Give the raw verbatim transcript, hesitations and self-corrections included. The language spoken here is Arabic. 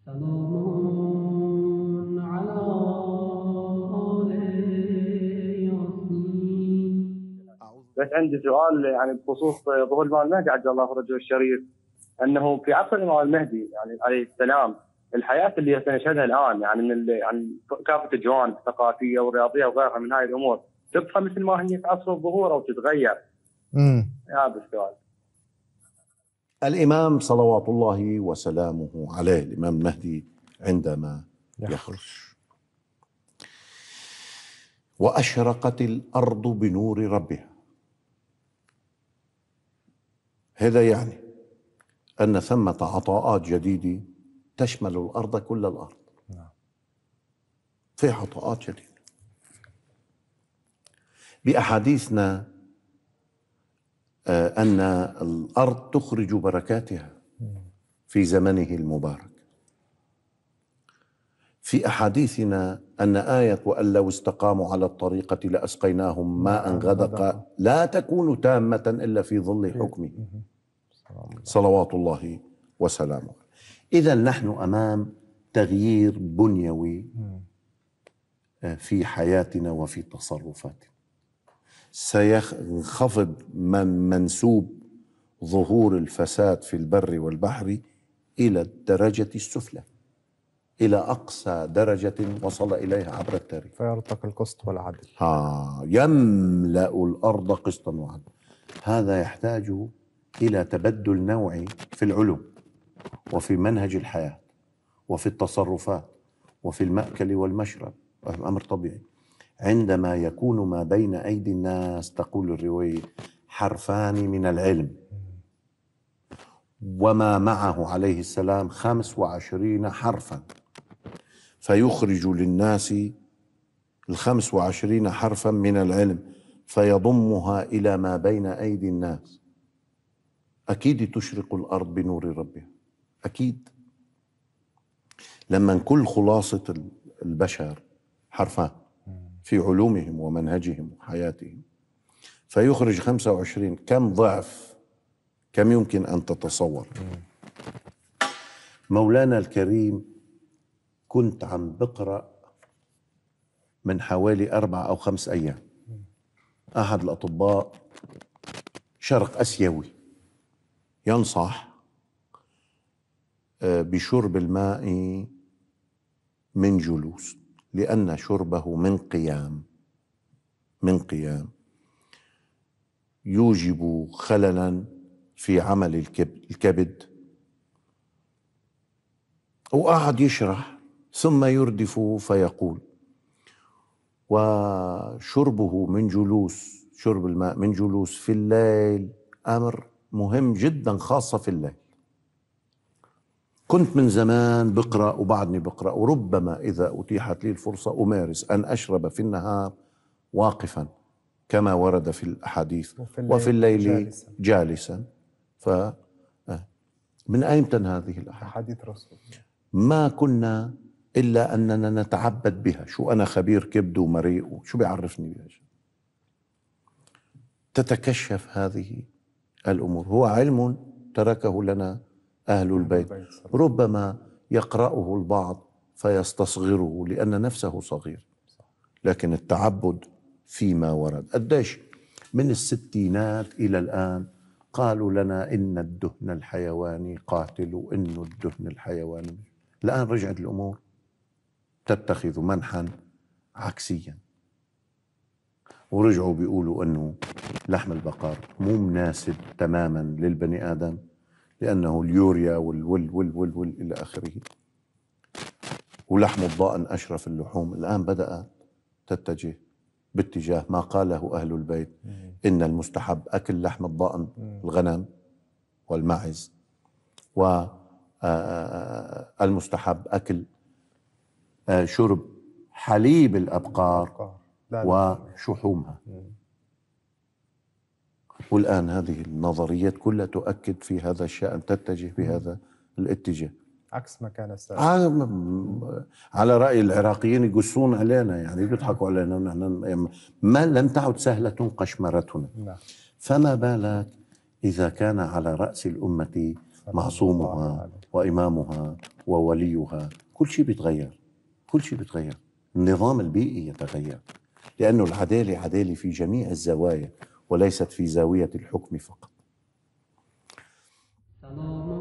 سلام على آل ياسين. بس عندي سؤال يعني بخصوص ظهور الإمام المهدي عجل الله فرجه الشريف، أنه في عصر الإمام المهدي يعني عليه السلام الحياة اللي سنشهدها الآن يعني من ال- يعني كافة الجوانب الثقافية والرياضية وغيرها من هذه الأمور تبقى مثل ما هي في عصر الظهور أو تتغير؟ امم هذا السؤال. الإمام صلوات الله وسلامه عليه الإمام المهدي عندما يخرج وأشرقت الأرض بنور ربها، هذا يعني أن ثمة عطاءات جديدة تشمل الأرض كل الأرض. في عطاءات جديدة بأحاديثنا أن الأرض تخرج بركاتها في زمنه المبارك. في أحاديثنا أن آية وأن لو استقاموا على الطريقة لأسقيناهم ماء غدقا لا تكون تامة إلا في ظل حكمه صلوات الله وسلامه. إذا نحن أمام تغيير بنيوي في حياتنا وفي تصرفاتنا. سينخفض من منسوب ظهور الفساد في البر والبحر إلى الدرجة السفلى، إلى أقصى درجة وصل إليها عبر التاريخ. فيرتقي القسط والعدل. ها يملأ الأرض قسطا وعدلا. هذا يحتاج إلى تبدل نوعي في العلوم وفي منهج الحياة وفي التصرفات وفي المأكل والمشرب، أمر طبيعي. عندما يكون ما بين أيدي الناس تقول الرواية حرفان من العلم، وما معه عليه السلام خمس وعشرين حرفا، فيخرج للناس الخمس وعشرين حرفا من العلم فيضمها إلى ما بين أيدي الناس. أكيد تشرق الأرض بنور ربها، أكيد. لما كل خلاصة البشر حرفان في علومهم ومنهجهم وحياتهم، فيخرج خمسة وعشرين، كم ضعف؟ كم يمكن أن تتصور؟ مولانا الكريم كنت عم بقرأ من حوالي أربع أو خمس أيام أحد الأطباء شرق أسيوي ينصح بشرب الماء من جلوس، لأن شربه من قيام من قيام يوجب خللا في عمل الكبد. وقعد يشرح ثم يردف فيقول: وشربه من جلوس، شرب الماء من جلوس في الليل أمر مهم جدا، خاصة في الليل. كنت من زمان بقرأ وبعدني بقرأ، وربما إذا أتيحت لي الفرصة أمارس أن أشرب في النهار واقفا كما ورد في الأحاديث، وفي الليل, وفي الليل جالسا, جالسا. ف من أيمتى هذه الأحاديث رسول؟ ما كنا إلا أننا نتعبد بها. شو أنا خبير كبد ومريء، شو بيعرفني بها؟ تتكشف هذه الأمور. هو علم تركه لنا أهل البيت، ربما يقرأه البعض فيستصغره لأن نفسه صغير، لكن التعبد فيما ورد. قديش من الستينات إلى الآن قالوا لنا إن الدهن الحيواني قاتل وإن الدهن الحيواني. الآن رجعت الأمور تتخذ منحا عكسيا، ورجعوا بيقولوا أنه لحم البقر مو مناسب تماما للبني آدم لأنه اليوريا والول وال وال وال إلى آخره، ولحم الضأن أشرف اللحوم. الآن بدأت تتجه باتجاه ما قاله أهل البيت، إن المستحب أكل لحم الضأن، الغنم والماعز، والمستحب أكل شرب حليب الأبقار وشحومها. والآن هذه النظريات كلها تؤكد في هذا الشأن، تتجه بهذا الاتجاه عكس ما كان السابق. على رأي العراقيين يقصون علينا، يعني بيضحكوا علينا، ونحن ما لم تعد سهلة قشمرتنا. فما بالك إذا كان على رأس الأمة معصومها وإمامها ووليها، كل شيء بيتغير، كل شيء بيتغير. النظام البيئي يتغير، لأنه العدالة عدالة في جميع الزوايا وليست في زاوية الحكم فقط.